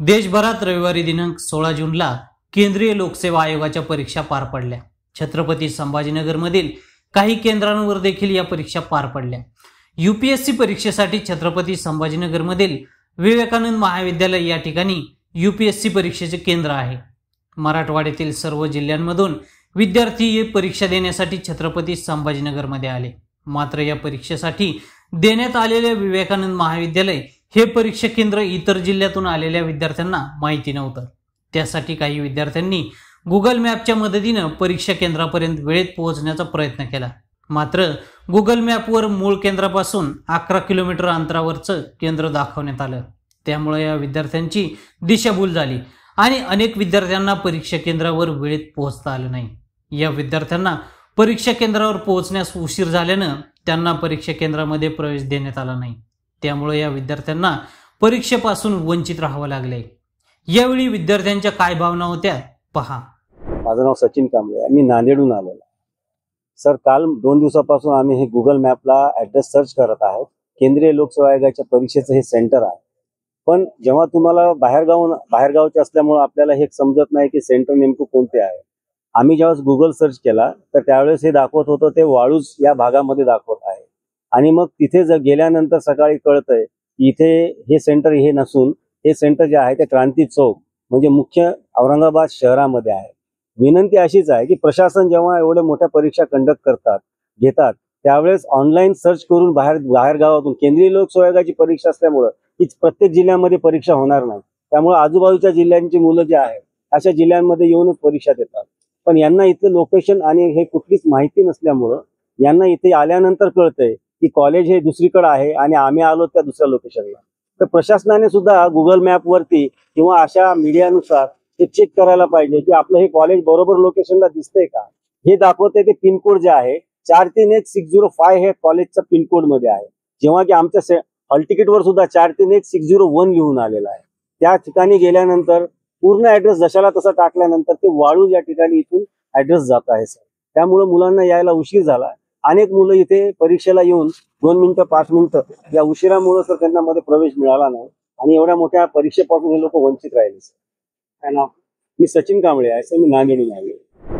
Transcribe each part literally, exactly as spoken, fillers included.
देशभरात रविवारी दिनांक सोळा जूनला केंद्रीय लोकसेवा आयोगाच्या परीक्षा पार पडल्या। छत्रपती संभाजीनगरमधील काही केंद्रांवर देखील या परीक्षा पार पडल्या। यूपीएससी परीक्षेसाठी छत्रपती संभाजीनगरमधील विवेकानंद महाविद्यालय या ठिकाणी यूपीएससी परीक्षेचे केंद्र आहे। मराठवाड्यातील सर्व जिल्ह्यांमधून विद्यार्थी ही परीक्षा देण्यासाठी छत्रपती संभाजीनगरमध्ये आले। मात्र या परीक्षेसाठी देण्यात आलेले विवेकानंद महाविद्यालय हे परीक्षा केंद्र इतर जिल्ह्यातून आलेल्या विद्यार्थ्यांना माहिती नव्हतं। त्यासाठी काही विद्यार्थ्यांनी गुगल मॅपच्या मदतीने परीक्षा केंद्रापर्यंत वेळेत पोहोचण्याचा प्रयत्न केला। मात्र गुगल मॅपवर मूळ केंद्रापासून अकरा किलोमीटर अंतरावरचं केंद्र दाखवण्यात आलं। त्यामुळे या विद्यार्थ्यांची दिशाभूल झाली आणि अनेक विद्यार्थ्यांना परीक्षा केंद्रावर वेळेत पोहोचता आलं नाही। या विद्यार्थ्यांना परीक्षा केंद्रावर पोहोचण्यास उशीर झाल्याने त्यांना परीक्षा केंद्रामध्ये प्रवेश देण्यात आला नाही। त्यामुळे या विद्यार्थ्यांना परीक्षेपासून वंचित राहावं लागले। यावेळी विद्यार्थ्यांच्या काय भावना होत्या पहा। माझं नाव सचिन कांबळे, मी नांदेडहून आलेलो सर। काल दोन दिवसापासून आम्ही हे गुगल मॅपला ॲड्रेस सर्च करत आहोत। केंद्रीय लोकसेवा आयोगाच्या परीक्षेचं हे सेंटर आहे, पण जेव्हा तुम्हाला बाहेरगावून बाहेरगावचे असल्यामुळे आपल्याला हे समजत नाही की सेंटर नेमकं कोणते आहे। आम्ही जेव्हा गुगल सर्च केला तर त्यावेळेस हे दाखवत होतं ते वाळूज या भागामध्ये दाखवत आहे। आणि मग तिथे जर गेल्यानंतर सकाळी कळतंय की इथे हे सेंटर हे नसून हे सेंटर जे आहे ते क्रांती चौक म्हणजे मुख्य औरंगाबाद शहरामध्ये आहे। विनंती अशीच आहे की प्रशासन जेव्हा एवढ्या मोठ्या परीक्षा कंडक्ट करतात घेतात त्यावेळेस ऑनलाईन सर्च करून बाहेर बाहेर गावातून केंद्रीय लोकसेवा आयोगाची परीक्षा असल्यामुळे ही प्रत्येक जिल्ह्यामध्ये परीक्षा होणार नाही। त्यामुळे आजूबाजूच्या जिल्ह्यांची मुलं जे आहेत अशा जिल्ह्यांमध्ये येऊनच परीक्षा देतात, पण यांना इथलं लोकेशन आणि हे कुठलीच माहिती नसल्यामुळं यांना इथे आल्यानंतर कळतंय की कॉलेज हे दुसरीकडे आहे आणि आम्ही आलो त्या दुसऱ्या लोकेशनला। तर प्रशासनाने सुद्धा गुगल मॅप वरती किंवा अशा मीडियानुसार ते चेक करायला पाहिजे की आपलं हे कॉलेज बरोबर लोकेशनला दिसतंय का। हे दाखवते ते पिनकोड जे आहे चार तीन एक सिक्स झिरो फाय हे कॉलेजच्या पिनकोड मध्ये आहे, जेव्हा की आमच्या हॉल तिकीटवर सुद्धा चार तीन एक सिक्स झिरो वन लिहून आलेला आहे। त्या ठिकाणी गेल्यानंतर पूर्ण ऍड्रेस जशाला तसा टाकल्यानंतर ते वाळू या ठिकाणी इथून ऍड्रेस जात आहे सर। त्यामुळे मुलांना यायला उशीर झाला। अनेक मुलं इथे परीक्षेला येऊन दोन मिनिटं पाच मिनिटं या उशिरामुळे सर त्यांना मध्ये प्रवेश मिळाला नाही आणि एवढ्या मोठ्या परीक्षेपासून हे लोक वंचित राहिले सर। काय नाव? मी सचिन कांबळे आहे सर, मी नांदेडहून आले।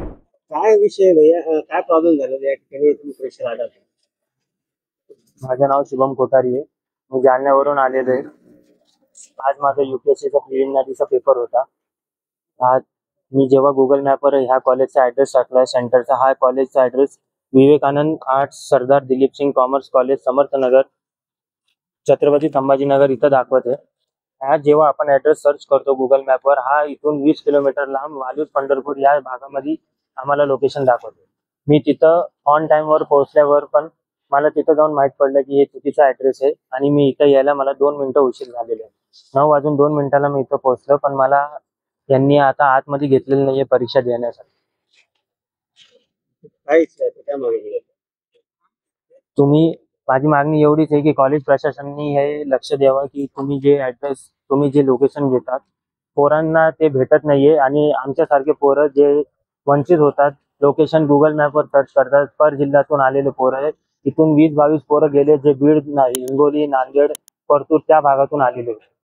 काय विषय भैया, काय प्रॉब्लेम झालेला या ठिकाणी तुम्ही परीक्षा आला? माझं नाव शुभम कोठारी आहे, मी जालन्यावरून आलेलो आहे। आज माझा यूपीएससीचा प्रिलिमिनरीचा पेपर होता। आज मी जेव्हा गुगल मॅपवर ह्या कॉलेजचा ॲड्रेस टाकला सेंटरचा, हा कॉलेजचा address Vivekanand arts Sardar Dilip Singh commerce college Samarthnagar Chhatrapati Sambhajinagar इथं दाखवत आहे। हा जेव्हा आपण ॲड्रेस सर्च करतो गुगल मॅपवर, हा इथून वीस किलोमीटर लांब वालूज पंढरपूर या भागामध्ये आम्हाला लोकेशन दाखवतो। मी तिथं ऑन टाइमवर पोहोचल्यावर पण मला तिथं जाऊन माहीत पडलं की हे चुकीचा ॲड्रेस आहे आणि मी इथं यायला मला दोन मिनिटं उशीर झालेले आहे। नऊ वाजून दोन मिनिटाला मी इथं पोहोचलो, पण मला यांनी आता आतमध्ये घेतलेलं नाहीये परीक्षा देण्यासाठी। तुम्ही माझी मागणी एवढीच आहे की कॉलेज प्रशासनाने हे लक्ष द्यावं की तुम्ही जे ॲड्रेस तुम्ही जे लोकेशन घेतात पोरांना ते भेटत नाहीये आणि आमच्यासारखे पोरं जे वंचित होतात लोकेशन गुगल मॅपवर सर्च करतात। पर जिल्ह्यातून आलेले पोरं आहेत, इथून वीस बावीस पोरं गेले जे बीड हिंगोली नांदेड परतूर त्या भागातून आलेले।